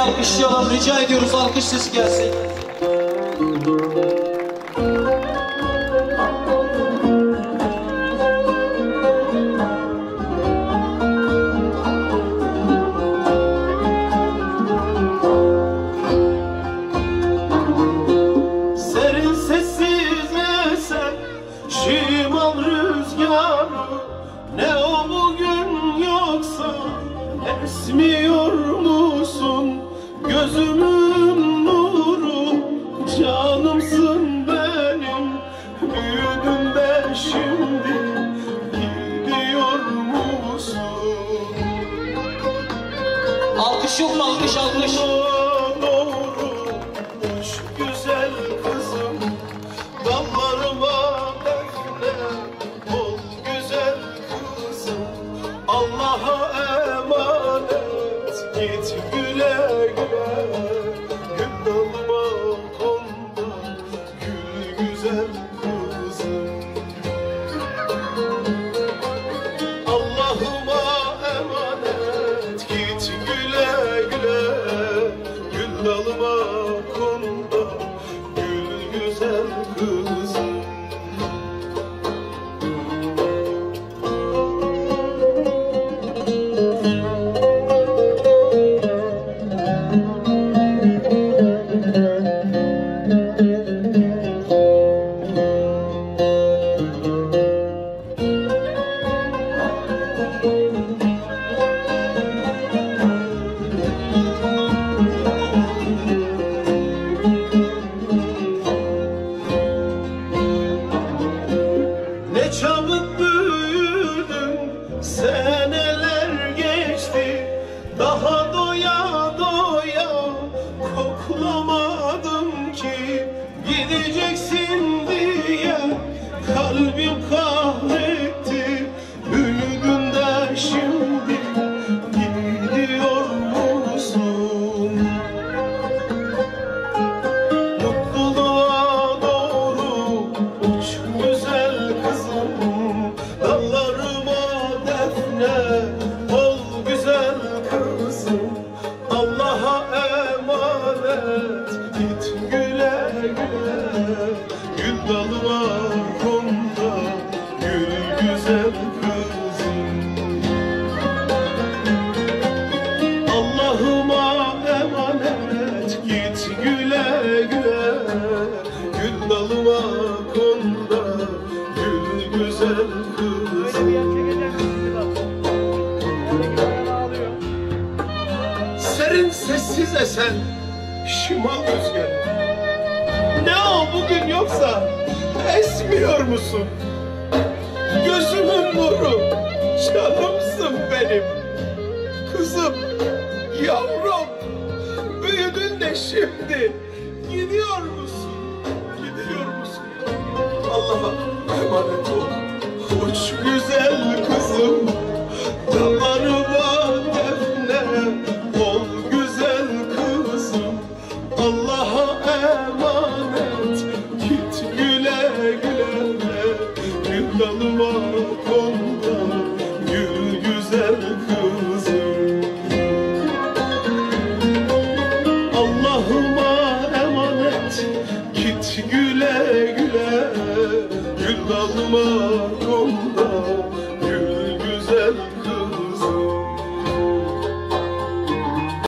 alkışlayalım, rica ediyoruz, alkış sesi gelsin. Serin sessiz esen şimal rüzgarı, ne o bugün yoksa esmiyor musun? Gözümün nuru, canımsın benim, büyüdün de şimdi gidiyor musun? Alkış yok mu? Alkış, alkış. Doğru, uç güzel kızım, dallarıma defne ol güzel kızım. Allah'a emanet git güle güle, gül dalıma kondu gül güzel kızım. Allah'ıma emanet git güle güle, gül dalıma kondu gül güzel kızım. Ne çabuk büyüdüm, seneler geçti, daha doya doya koklamadım ki. Gideceksin diye kalbim kahretti, büyüdün de şimdi gidiyor musun? Mutluluğa doğru uç güzel kızım, dallarıma defne ol güzel kızım. Allah'a emanet git güle güle, gül dalıma kondu gül güzel kızım. Allah'ıma emanet git güle güle, gül dalıma kondu gül güzel kızım. Serin sessiz esen şimal rüzgarı, ne o bugün yoksa esmiyor musun? Gözümün nuru, canımsın benim, kızım, yavrum, büyüdün de şimdi gidiyor musun? Gidiyor musun? Allah'a emanet ol, uç